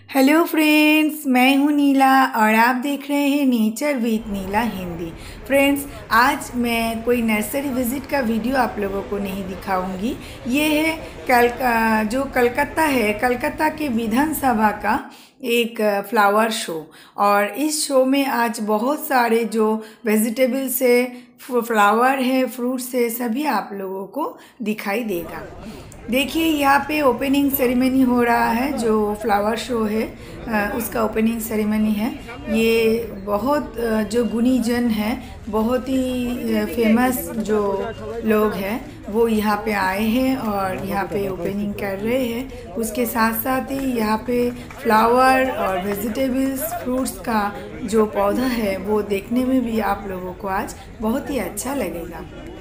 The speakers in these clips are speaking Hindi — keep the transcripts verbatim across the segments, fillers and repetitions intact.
हेलो फ्रेंड्स, मैं हूँ नीला और आप देख रहे हैं nature with Neela Hindi. Friends, आज मैं कोई नर्सरी विज़िट का वीडियो आप लोगों को नहीं दिखाऊंगी। ये है कल जो कलकत्ता है, कलकत्ता के विधानसभा का एक फ्लावर शो। और इस शो में आज बहुत सारे जो वेजिटेबल्स है, फ्लावर है, फ्रूट्स है, सभी आप लोगों को दिखाई देगा। देखिए, यहाँ पे ओपनिंग सेरेमनी हो रहा है। जो फ्लावर शो है उसका ओपनिंग सेरेमनी है। ये बहुत जो गुणीजन है, बहुत ही फेमस जो लोग हैं वो यहाँ पे आए हैं और यहाँ पे ओपनिंग कर रहे हैं। उसके साथ साथ ही यहाँ पे फ्लावर और वेजिटेबल्स, फ्रूट्स का जो पौधा है वो देखने में भी आप लोगों को आज बहुत ही अच्छा लगेगा।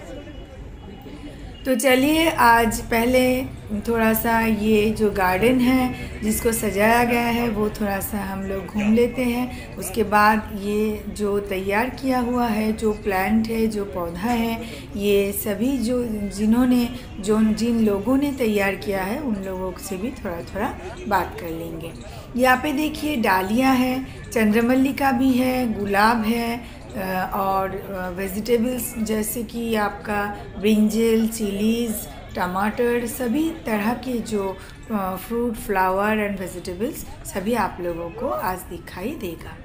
तो चलिए, आज पहले थोड़ा सा ये जो गार्डन है जिसको सजाया गया है वो थोड़ा सा हम लोग घूम लेते हैं। उसके बाद ये जो तैयार किया हुआ है, जो प्लांट है, जो पौधा है, ये सभी जो जिन्होंने जो जिन लोगों ने तैयार किया है उन लोगों से भी थोड़ा थोड़ा बात कर लेंगे। यहाँ पे देखिए डालियाँ है, चंद्रमल्लिका भी है, गुलाब है और वेजिटेबल्स जैसे कि आपका ब्रिंजल, चिलीज़, टमाटर, सभी तरह के जो फ्रूट, फ्लावर एंड वेजिटेबल्स सभी आप लोगों को आज दिखाई देगा।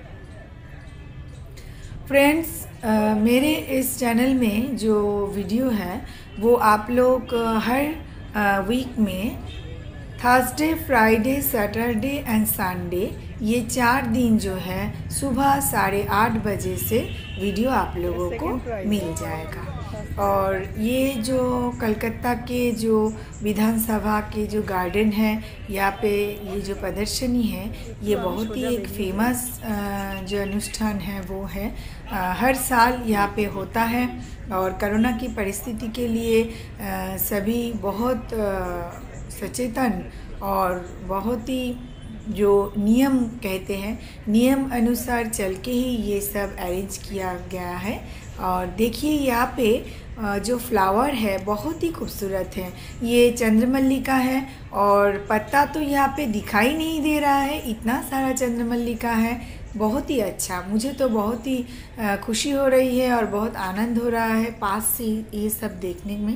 फ्रेंड्स, मेरे इस चैनल में जो वीडियो है वो आप लोग हर वीक में Thursday, Friday, Saturday and Sunday, ये चार दिन जो है सुबह साढ़े आठ बजे से वीडियो आप लोगों को मिल जाएगा। और ये जो कलकत्ता के जो विधानसभा के जो गार्डन है, यहाँ पे ये जो प्रदर्शनी है, ये बहुत ही एक फेमस जो अनुष्ठान है वो है। हर साल यहाँ पे होता है और कोरोना की परिस्थिति के लिए सभी बहुत सचेतन और बहुत ही जो नियम कहते हैं, नियम अनुसार चल के ही ये सब अरेंज किया गया है। और देखिए, यहाँ पे जो फ्लावर है बहुत ही खूबसूरत है। ये चंद्रमल्लिका है और पत्ता तो यहाँ पे दिखाई नहीं दे रहा है, इतना सारा चंद्रमल्लिका है। बहुत ही अच्छा, मुझे तो बहुत ही खुशी हो रही है और बहुत आनंद हो रहा है पास से ये सब देखने में।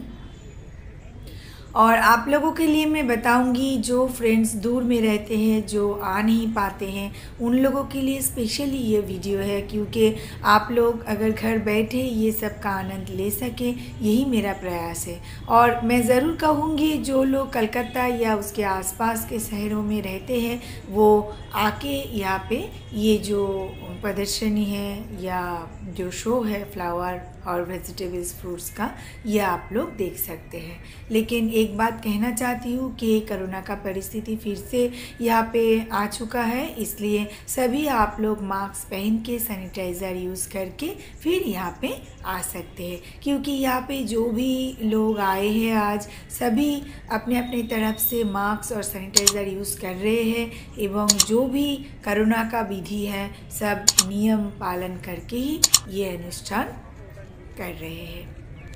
और आप लोगों के लिए मैं बताऊंगी, जो फ्रेंड्स दूर में रहते हैं, जो आ नहीं पाते हैं, उन लोगों के लिए स्पेशली ये वीडियो है, क्योंकि आप लोग अगर घर बैठे ये सब का आनंद ले सकें, यही मेरा प्रयास है। और मैं ज़रूर कहूँगी, जो लोग कलकत्ता या उसके आसपास के शहरों में रहते हैं वो आके यहाँ पे ये जो प्रदर्शनी है या जो शो है फ्लावर और वेजिटेबल्स, फ्रूट्स का, ये आप लोग देख सकते हैं। लेकिन एक बात कहना चाहती हूँ कि कोरोना का परिस्थिति फिर से यहाँ पे आ चुका है, इसलिए सभी आप लोग मास्क पहन के, सैनिटाइज़र यूज़ करके फिर यहाँ पे आ सकते हैं। क्योंकि यहाँ पे जो भी लोग आए हैं आज, सभी अपने अपने तरफ से मास्क और सैनिटाइज़र यूज़ कर रहे हैं एवं जो भी कोरोना का विधि है सब नियम पालन करके ही ये अनुष्ठान कर रहे हैं।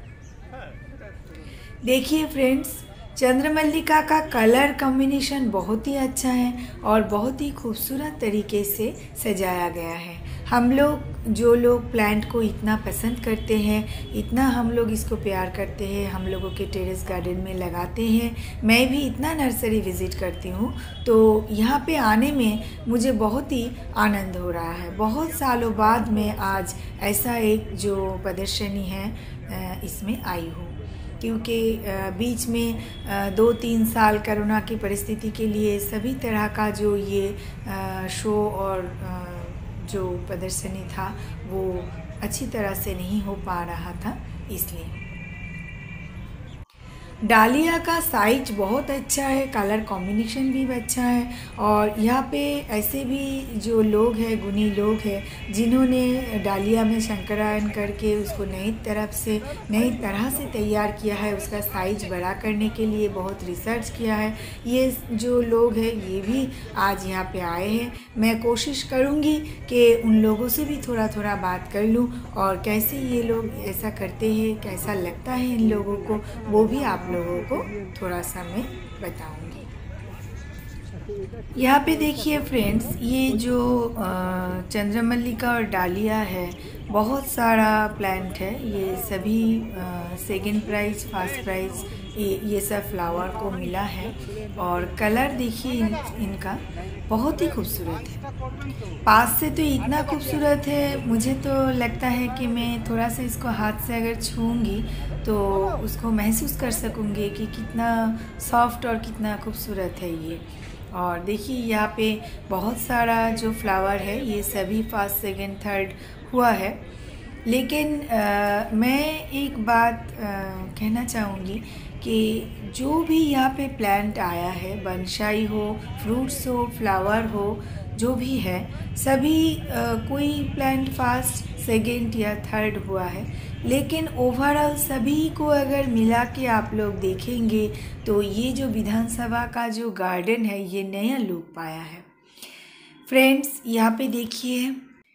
देखिए फ्रेंड्स, चंद्रमल्लिका का कलर कॉम्बिनेशन बहुत ही अच्छा है और बहुत ही खूबसूरत तरीके से सजाया गया है। हम लोग जो लोग प्लांट को इतना पसंद करते हैं, इतना हम लोग इसको प्यार करते हैं, हम लोगों के टेरेस गार्डन में लगाते हैं। मैं भी इतना नर्सरी विज़िट करती हूँ, तो यहाँ पे आने में मुझे बहुत ही आनंद हो रहा है। बहुत सालों बाद मैं आज ऐसा एक जो प्रदर्शनी है इसमें आई हूँ, क्योंकि बीच में दो तीन साल कोरोना की परिस्थिति के लिए सभी तरह का जो ये शो और जो प्रदर्शनी था वो अच्छी तरह से नहीं हो पा रहा था। इसलिए डालिया का साइज बहुत अच्छा है, कलर कॉम्बिनेशन भी अच्छा है। और यहाँ पे ऐसे भी जो लोग हैं, गुणी लोग हैं, जिन्होंने डालिया में शंकरायन करके उसको नई तरफ से नई तरह से तैयार किया है, उसका साइज बड़ा करने के लिए बहुत रिसर्च किया है। ये जो लोग हैं ये भी आज यहाँ पे आए हैं। मैं कोशिश करूँगी कि उन लोगों से भी थोड़ा थोड़ा बात कर लूँ और कैसे ये लोग ऐसा करते हैं, कैसा लगता है इन लोगों को, वो भी आप लोगों को थोड़ा सा मैं बताऊंगी। यहाँ पे देखिए फ्रेंड्स, ये जो चंद्रमल्लिका और डालिया है, बहुत सारा प्लांट है। ये सभी सेकंड प्राइज, फर्स्ट प्राइज ये ये सब फ्लावर को मिला है। और कलर देखिए इन, इनका बहुत ही खूबसूरत है। पास से तो इतना खूबसूरत है, मुझे तो लगता है कि मैं थोड़ा सा इसको हाथ से अगर छूऊंगी तो उसको महसूस कर सकूंगी कि कितना सॉफ्ट और कितना खूबसूरत है ये। और देखिए यहाँ पे बहुत सारा जो फ्लावर है ये सभी फर्स्ट, सेकंड, थर्ड हुआ है। लेकिन आ, मैं एक बात आ, कहना चाहूँगी कि जो भी यहाँ पे प्लांट आया है, बनसाई हो, फ्रूट्स हो, फ्लावर हो, जो भी है, सभी आ, कोई प्लांट फर्स्ट, सेकंड या थर्ड हुआ है। लेकिन ओवरऑल सभी को अगर मिला के आप लोग देखेंगे तो ये जो विधानसभा का जो गार्डन है ये नया लुक पाया है। फ्रेंड्स यहाँ पे देखिए,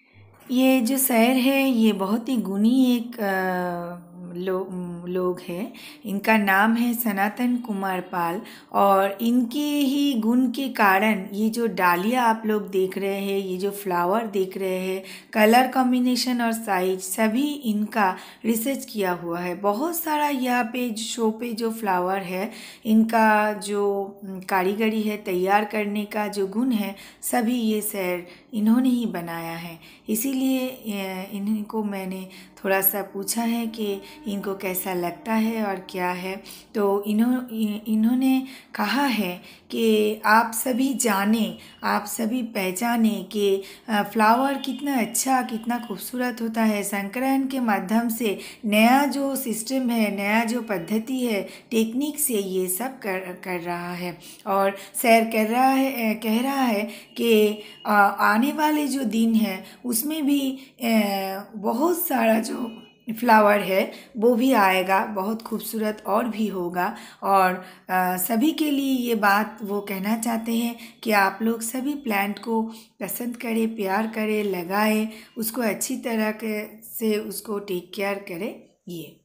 ये जो शहर है ये बहुत ही गुणी एक लो, लोग हैं। इनका नाम है सनातन कुमार पाल। और इनके ही गुण के कारण ये जो डालिया आप लोग देख रहे हैं, ये जो फ्लावर देख रहे हैं, कलर कॉम्बिनेशन और साइज सभी इनका रिसर्च किया हुआ है। बहुत सारा यहाँ पे शो पे जो फ्लावर है, इनका जो कारीगरी है, तैयार करने का जो गुण है, सभी ये सर इन्होंने ही बनाया है। इसीलिए इनको मैंने थोड़ा सा पूछा है कि इनको कैसा लगता है और क्या है। तो इन्हों इन्होंने कहा है कि आप सभी जानें, आप सभी पहचाने कि फ्लावर कितना अच्छा, कितना खूबसूरत होता है। संकरण के माध्यम से नया जो सिस्टम है, नया जो पद्धति है, टेक्निक से ये सब कर कर रहा है। और सैर कर रहा है कह रहा है कि आने वाले जो दिन है उसमें भी बहुत सारा जो फ्लावर है वो भी आएगा, बहुत खूबसूरत और भी होगा। और आ, सभी के लिए ये बात वो कहना चाहते हैं कि आप लोग सभी प्लांट को पसंद करें, प्यार करें, लगाएं, उसको अच्छी तरह के से उसको टेक केयर करें ये।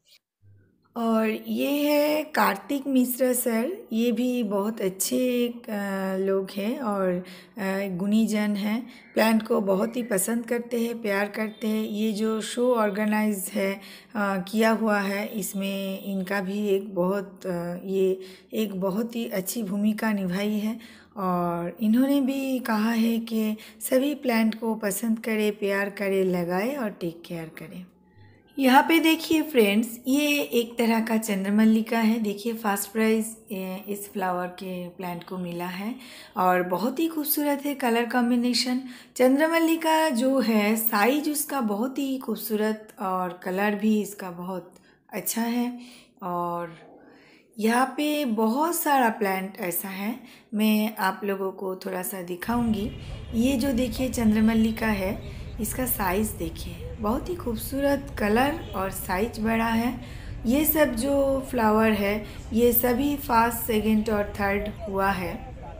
और ये है कार्तिक मिश्रा सर, ये भी बहुत अच्छे एक लोग हैं और गुणीजन हैं। प्लांट को बहुत ही पसंद करते हैं, प्यार करते हैं। ये जो शो ऑर्गेनाइज है आ, किया हुआ है, इसमें इनका भी एक बहुत आ, ये एक बहुत ही अच्छी भूमिका निभाई है। और इन्होंने भी कहा है कि सभी प्लांट को पसंद करें, प्यार करें, लगाएं और टेक केयर करें। यहाँ पे देखिए फ्रेंड्स, ये एक तरह का चंद्रमल्लिका है। देखिए फर्स्ट प्राइज़ इस फ्लावर के प्लांट को मिला है और बहुत ही खूबसूरत है कलर कॉम्बिनेशन। चंद्रमल्लिका जो है, साइज उसका बहुत ही खूबसूरत और कलर भी इसका बहुत अच्छा है। और यहाँ पे बहुत सारा प्लांट ऐसा है, मैं आप लोगों को थोड़ा सा दिखाऊंगी। ये जो देखिए चंद्रमल्लिका है, इसका साइज़ देखिए, बहुत ही खूबसूरत कलर और साइज बड़ा है। ये सब जो फ्लावर है ये सभी फर्स्ट, सेकंड और थर्ड हुआ है।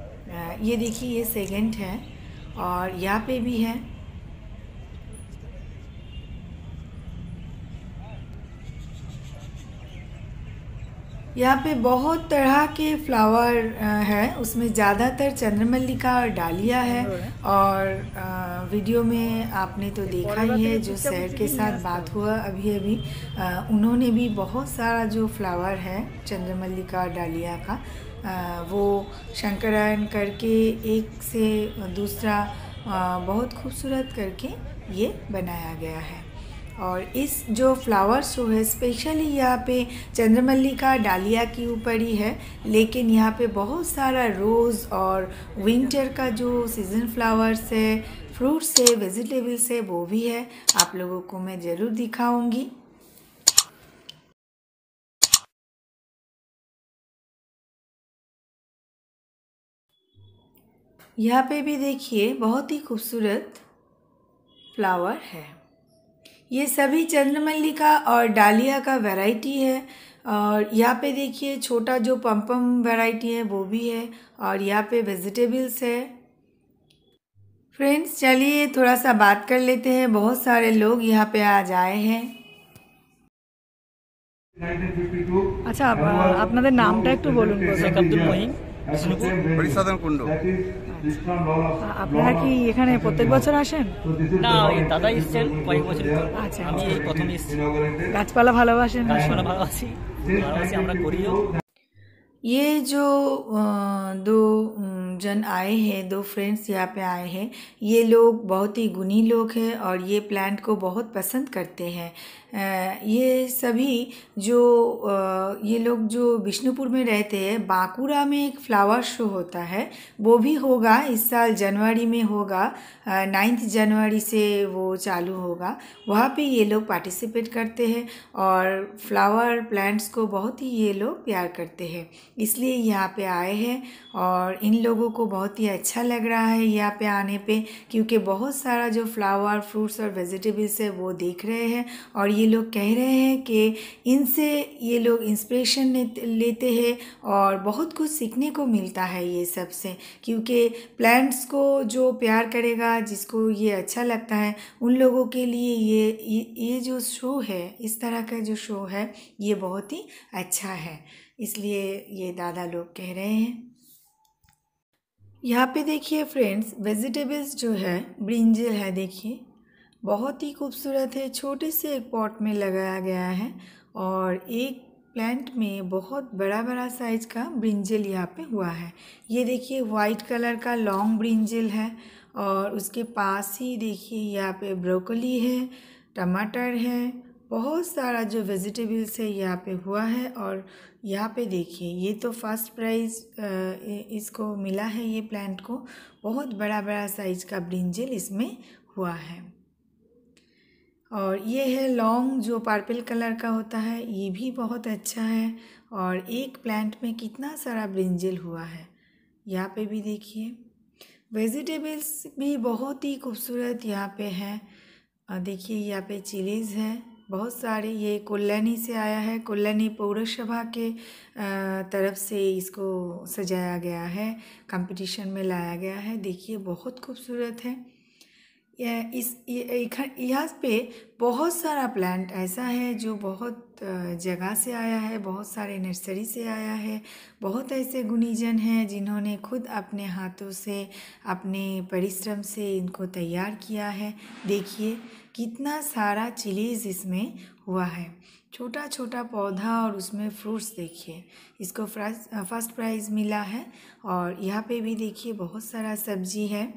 ये देखिए ये सेकंड है और यहाँ पे भी है। यहाँ पे बहुत तरह के फ्लावर है, उसमें ज़्यादातर चंद्रमल्लिका और डालिया है। और वीडियो में आपने तो देखा ही है, जो सैर के साथ बात हुआ अभी अभी, उन्होंने भी बहुत सारा जो फ्लावर है चंद्रमल्लिका और डालिया का, वो शंकरायन करके एक से दूसरा बहुत खूबसूरत करके ये बनाया गया है। और इस जो फ्लावर शो है स्पेशली यहाँ पे चंद्रमल्लिका डालिया के ऊपर ही है, लेकिन यहाँ पे बहुत सारा रोज़ और विंटर का जो सीजन फ्लावर्स है, फ्रूट्स है, वेजिटेबल्स है, वो भी है। आप लोगों को मैं ज़रूर दिखाऊंगी। यहाँ पे भी देखिए बहुत ही खूबसूरत फ्लावर है। ये सभी चंद्रमल्लिका और डालिया का वैरायटी है। और यहाँ पे देखिए छोटा जो पम्पम वैरायटी है वो भी है। और यहाँ पे वेजिटेबल्स है। फ्रेंड्स चलिए थोड़ा सा बात कर लेते हैं, बहुत सारे लोग यहाँ पे आज आए हैं। আচ্ছা, আপনাদের নামটা একটু বলুন। শেখ আব্দুল মহিন, বিষ্ণুপুর হরিসাধন কুণ্ড। আপনারা কি এখানে প্রত্যেক বছর আসেন? না, ওই দাদা এসছেন কয়েক বছর ধরে। আচ্ছা, আমি এই প্রথম এসেছি। গাছপালা ভালোবাসেন? গাছপালা ভালোবাসি, ভালোবাসি আমরা করিও। ये जो अ, दो अम, जन आए हैं, दो फ्रेंड्स यहाँ पे आए हैं, ये लोग बहुत ही गुणी लोग हैं और ये प्लांट को बहुत पसंद करते हैं। अ, ये सभी जो अ, ये लोग जो बिष्णुपुर में रहते हैं, बांकुड़ा में एक फ्लावर शो होता है, वो भी होगा इस साल जनवरी में होगा। नाइन्थ जनवरी से वो चालू होगा। वहाँ पे ये लोग पार्टिसिपेट करते हैं और फ्लावर प्लांट्स को बहुत ही ये लोग प्यार करते हैं, इसलिए यहाँ पे आए हैं। और इन लोगों को बहुत ही अच्छा लग रहा है यहाँ पे आने पे, क्योंकि बहुत सारा जो फ्लावर, फ्रूट्स और वेजिटेबल्स है वो देख रहे हैं और ये लोग कह रहे हैं कि इनसे ये लोग इंस्पिरेशन लेते हैं और बहुत कुछ सीखने को मिलता है ये सब से, क्योंकि प्लांट्स को जो प्यार करेगा, जिसको ये अच्छा लगता है, उन लोगों के लिए ये ये, ये जो शो है, इस तरह का जो शो है, ये बहुत ही अच्छा है, इसलिए ये दादा लोग कह रहे हैं। यहाँ पे देखिए फ्रेंड्स, वेजिटेबल्स जो है, ब्रिंजल है, देखिए बहुत ही खूबसूरत है। छोटे से एक पॉट में लगाया गया है और एक प्लांट में बहुत बड़ा बड़ा साइज का ब्रिंजल यहाँ पे हुआ है। ये देखिए वाइट कलर का लॉन्ग ब्रिंजल है और उसके पास ही देखिए यहाँ पे ब्रोकली है, टमाटर है, बहुत सारा जो वेजिटेबल्स है यहाँ पे हुआ है। और यहाँ पे देखिए, ये तो फर्स्ट प्राइज़ इसको मिला है, ये प्लांट को बहुत बड़ा बड़ा साइज का ब्रिंजल इसमें हुआ है। और ये है लॉन्ग जो पर्पल कलर का होता है, ये भी बहुत अच्छा है। और एक प्लांट में कितना सारा ब्रिंजल हुआ है, यहाँ पे भी देखिए। वेजिटेबल्स भी बहुत ही खूबसूरत यहाँ पे है। देखिए यहाँ पे चिलीज़ है बहुत सारे, ये कल्याणी से आया है, कल्याणी पौरसभा के तरफ से इसको सजाया गया है, कंपटीशन में लाया गया है। देखिए बहुत खूबसूरत है। इस यहाँ पे बहुत सारा प्लांट ऐसा है जो बहुत जगह से आया है, बहुत सारे नर्सरी से आया है। बहुत ऐसे गुणीजन हैं जिन्होंने खुद अपने हाथों से, अपने परिश्रम से इनको तैयार किया है। देखिए कितना सारा चिलीज़ इसमें हुआ है, छोटा छोटा पौधा और उसमें फ्रूट्स देखिए। इसको फर्स्ट प्राइज़ मिला है। और यहाँ पे भी देखिए बहुत सारा सब्जी है,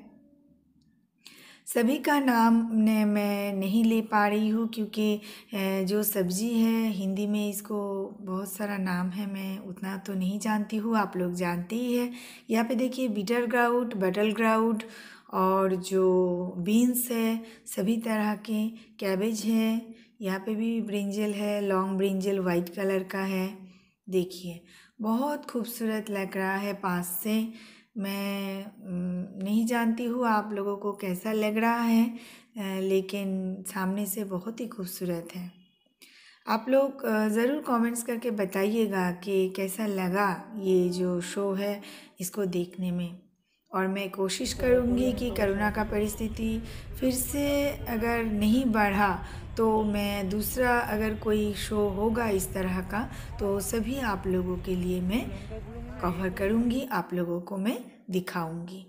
सभी का नाम ने मैं नहीं ले पा रही हूँ क्योंकि जो सब्ज़ी है हिंदी में इसको बहुत सारा नाम है, मैं उतना तो नहीं जानती हूँ, आप लोग जानते ही है। यहाँ पे देखिए बीटर ग्राउट, बटल ग्राउट और जो बीन्स है, सभी तरह के कैबेज है। यहाँ पे भी ब्रिंजल है, लॉन्ग ब्रिंजल वाइट कलर का है। देखिए बहुत खूबसूरत लग रहा है पास से। मैं नहीं जानती हूँ आप लोगों को कैसा लग रहा है, लेकिन सामने से बहुत ही खूबसूरत है। आप लोग ज़रूर कमेंट्स करके बताइएगा कि कैसा लगा ये जो शो है इसको देखने में। और मैं कोशिश करूँगी कि कोरोना का परिस्थिति फिर से अगर नहीं बढ़ा तो मैं दूसरा अगर कोई शो होगा इस तरह का तो सभी आप लोगों के लिए मैं कवर करूँगी, आप लोगों को मैं दिखाऊंगी।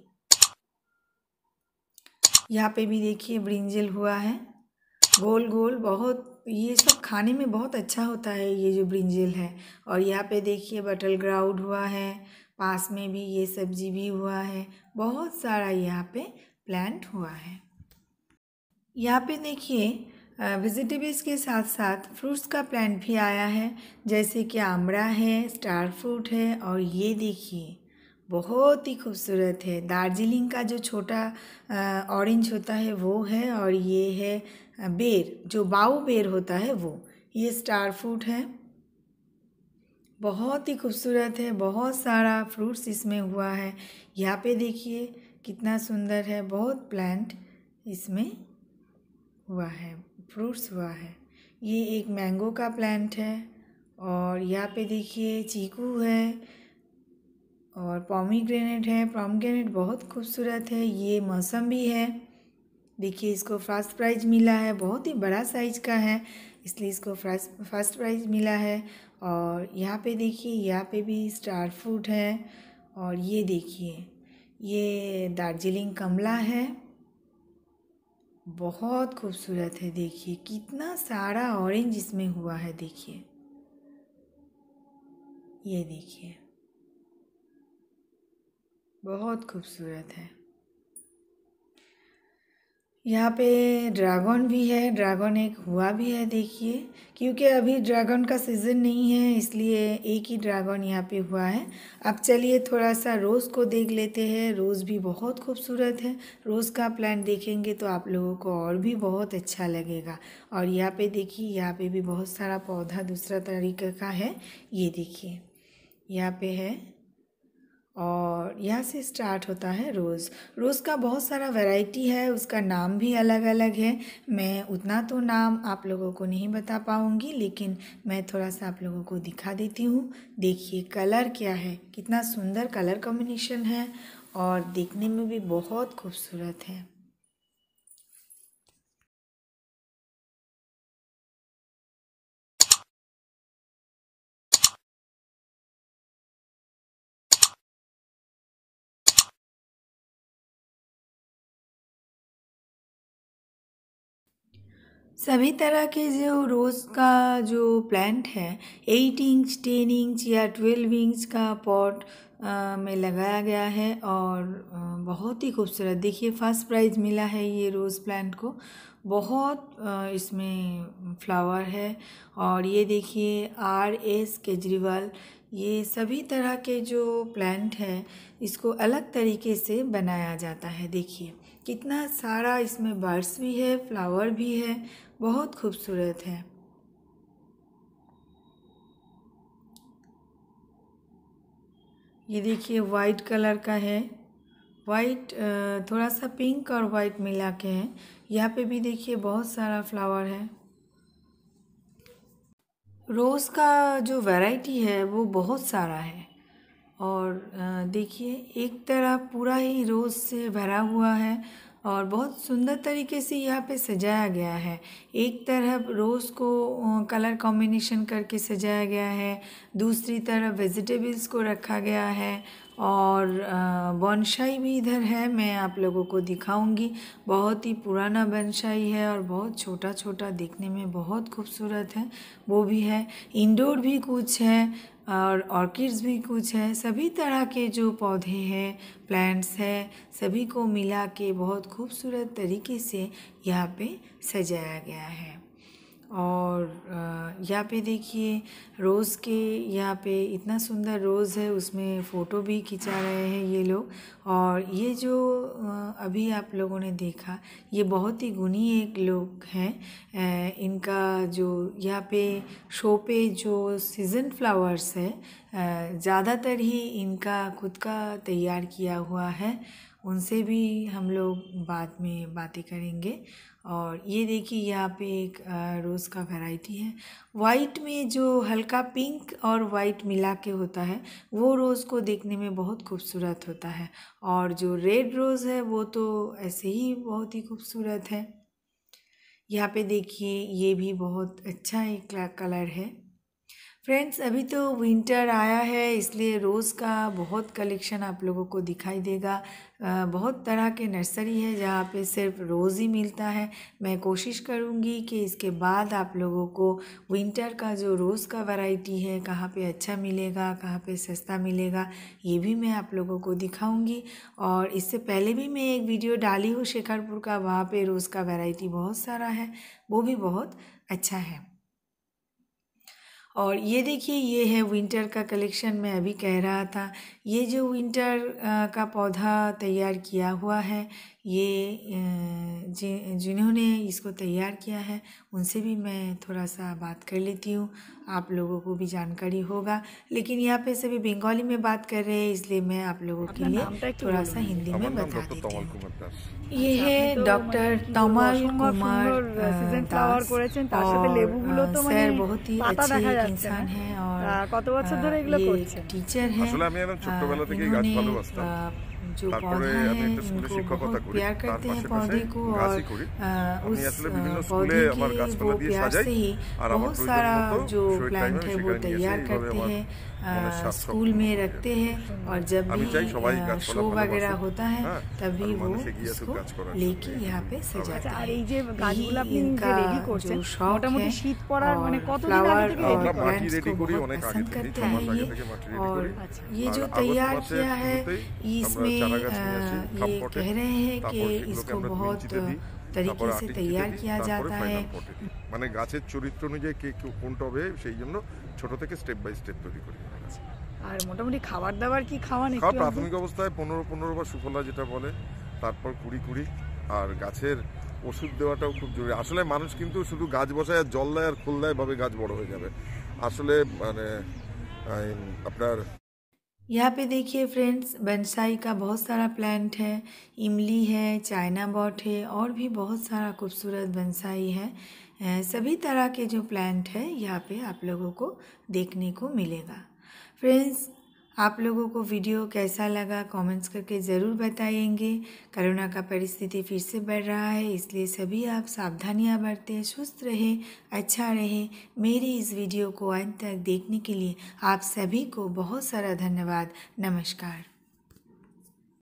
यहाँ पे भी देखिए ब्रिंजल हुआ है गोल गोल, बहुत ये सब खाने में बहुत अच्छा होता है ये जो ब्रिंजल है। और यहाँ पे देखिए बटल ग्राउट हुआ है, पास में भी ये सब्जी भी हुआ है, बहुत सारा यहाँ पे प्लांट हुआ है। यहाँ पे देखिए वेजिटेबल्स के साथ साथ फ्रूट्स का प्लांट भी आया है, जैसे कि आमड़ा है, स्टार फ्रूट है। और ये देखिए बहुत ही खूबसूरत है, दार्जिलिंग का जो छोटा ऑरेंज होता है वो है। और ये है बेर, जो बाऊ बेर होता है वो, ये स्टार फ्रूट है, बहुत ही खूबसूरत है। बहुत सारा फ्रूट्स इसमें हुआ है। यहाँ पे देखिए कितना सुंदर है, बहुत प्लांट इसमें हुआ है, फ्रूट्स हुआ है। ये एक मैंगो का प्लांट है। और यहाँ पे देखिए चीकू है और पॉमीग्रेनेट है, पॉमीग्रेनेट बहुत खूबसूरत है। ये मौसम्बी है, देखिए इसको फर्स्ट प्राइज़ मिला है, बहुत ही बड़ा साइज का है इसलिए इसको फर्स्ट फर्स्ट प्राइज़ मिला है। और यहाँ पे देखिए, यहाँ पे भी स्टार फ्रूट है। और ये देखिए ये दार्जिलिंग कमला है, बहुत खूबसूरत है। देखिए कितना सारा ऑरेंज इसमें हुआ है। देखिए ये देखिए बहुत खूबसूरत है। यहाँ पे ड्रैगन भी है, ड्रैगन एक हुआ भी है। देखिए क्योंकि अभी ड्रैगन का सीज़न नहीं है इसलिए एक ही ड्रैगन यहाँ पे हुआ है। अब चलिए थोड़ा सा रोज़ को देख लेते हैं। रोज़ भी बहुत खूबसूरत है। रोज़ का प्लांट देखेंगे तो आप लोगों को और भी बहुत अच्छा लगेगा। और यहाँ पे देखिए, यहाँ पे भी बहुत सारा पौधा दूसरा तरीके का है। ये देखिए यहाँ पे है और यहाँ से स्टार्ट होता है रोज़। रोज़ का बहुत सारा वैरायटी है, उसका नाम भी अलग अलग है। मैं उतना तो नाम आप लोगों को नहीं बता पाऊँगी, लेकिन मैं थोड़ा सा आप लोगों को दिखा देती हूँ। देखिए कलर क्या है, कितना सुंदर कलर कॉम्बिनेशन है और देखने में भी बहुत खूबसूरत है। सभी तरह के जो रोज़ का जो प्लांट है एट इंच, टेन इंच या ट्वेल्व इंच का पॉट में लगाया गया है और आ, बहुत ही खूबसूरत। देखिए फर्स्ट प्राइज़ मिला है ये रोज़ प्लांट को। बहुत आ, इसमें फ्लावर है। और ये देखिए आर एस केजरीवाल, ये सभी तरह के जो प्लांट है इसको अलग तरीके से बनाया जाता है। देखिए कितना सारा इसमें बर्ड्स भी है, फ्लावर भी है, बहुत खूबसूरत है। ये देखिए वाइट कलर का है, वाइट थोड़ा सा पिंक और वाइट मिला के है। यहाँ पे भी देखिए बहुत सारा फ्लावर है। रोज़ का जो वैरायटी है वो बहुत सारा है। और देखिए एक तरफ पूरा ही रोज़ से भरा हुआ है और बहुत सुंदर तरीके से यहाँ पे सजाया गया है। एक तरफ रोज़ को कलर कॉम्बिनेशन करके सजाया गया है, दूसरी तरफ वेजिटेबल्स को रखा गया है और बोनसाई भी इधर है। मैं आप लोगों को दिखाऊंगी। बहुत ही पुराना बोनसाई है और बहुत छोटा छोटा, देखने में बहुत खूबसूरत है, वो भी है। इंडोर भी कुछ है और ऑर्किड्स भी कुछ है। सभी तरह के जो पौधे हैं, प्लांट्स हैं, सभी को मिला के बहुत खूबसूरत तरीके से यहाँ पे सजाया गया है। और यहाँ पे देखिए रोज़ के, यहाँ पे इतना सुंदर रोज़ है, उसमें फ़ोटो भी खिंचा रहे हैं ये लोग। और ये जो अभी आप लोगों ने देखा, ये बहुत ही गुणी एक लोग हैं। इनका जो यहाँ पे शो पे जो सीज़न फ्लावर्स है, ज़्यादातर ही इनका खुद का तैयार किया हुआ है। उनसे भी हम लोग बाद में बातें करेंगे। और ये देखिए यहाँ पे एक रोज़ का वैरायटी है। वाइट में जो हल्का पिंक और वाइट मिला के होता है वो रोज़ को देखने में बहुत खूबसूरत होता है। और जो रेड रोज़ है वो तो ऐसे ही बहुत ही खूबसूरत है। यहाँ पे देखिए ये भी बहुत अच्छा एक कलर है। फ्रेंड्स अभी तो विंटर आया है इसलिए रोज़ का बहुत कलेक्शन आप लोगों को दिखाई देगा। बहुत तरह के नर्सरी है जहाँ पे सिर्फ रोज़ ही मिलता है। मैं कोशिश करूँगी कि इसके बाद आप लोगों को विंटर का जो रोज़ का वैरायटी है कहाँ पे अच्छा मिलेगा, कहाँ पे सस्ता मिलेगा, ये भी मैं आप लोगों को दिखाऊंगी। और इससे पहले भी मैं एक वीडियो डाली हूँ शेखरपुर का, वहाँ पे रोज़ का वैरायटी बहुत सारा है, वो भी बहुत अच्छा है। और ये देखिए ये है विंटर का कलेक्शन। मैं अभी कह रहा था ये जो विंटर का पौधा तैयार किया हुआ है, ये जि जिन्होंने इसको तैयार किया है उनसे भी मैं थोड़ा सा बात कर लेती हूँ, आप लोगों को भी जानकारी होगा। लेकिन यहाँ पे सभी बंगाली में बात कर रहे हैं इसलिए मैं आप लोगों के लिए थोड़ा सा हिंदी में बता देती हूँ। ये है डॉक्टर तमाल कुमार दास और सर बहुत ही अच्छे इंसान हैं और ये टीचर हैं। इन्होंने जो पौधा है इनको बहुत प्यार करते हैं पौधे को और उस पौधे के वो प्यार से ही बहुत सारा जो प्लांट है वो तैयार करते हैं। आ, स्कूल में रखते हैं और जब भी शो वगैरह होता है तभी वो उसको लेके यहाँ पे सजाते हैं। इनका जो शौक है और फ्लावर और प्लांट्स को बहुत पसंद करते हैं ये। और ये जो तैयार किया है इसमें ये कह रहे हैं कि इसको बहुत तरीके से तैयार किया जाता है। মানে গাছের চরিত্র অনুযায়ী কে কোনটা হবে সেই জন্য ছোট থেকে স্টেপ বাই স্টেপ তৈরি করি। আর মোটামুটি খাবার দাবার কি খাওয়ান? খাওয়া প্রাথমিক অবস্থায় পনেরো পনেরো বা সুফলা যেটা বলে, তারপর কুড়ি কুড়ি, আর গাছের ওষুধ দেওয়াটাও খুব জরুরি। আসলে মানুষ কিন্তু শুধু গাছ বসায় আর জল দেয় আর ফুল দেয় ভাবে গাছ বড় হয়ে যাবে। আসলে মানে আপনার यहाँ पे देखिए फ्रेंड्स, बनसाई का बहुत सारा प्लांट है, इमली है, चाइना बॉट है और भी बहुत सारा खूबसूरत बनसाई है। सभी तरह के जो प्लांट है यहाँ पे आप लोगों को देखने को मिलेगा। फ्रेंड्स, आप लोगों को वीडियो कैसा लगा कमेंट्स करके ज़रूर बताएंगे। कोरोना का परिस्थिति फिर से बढ़ रहा है, इसलिए सभी आप सावधानियां बरतें, सुस्त रहें, अच्छा रहें। मेरी इस वीडियो को अंत तक देखने के लिए आप सभी को बहुत सारा धन्यवाद। नमस्कार।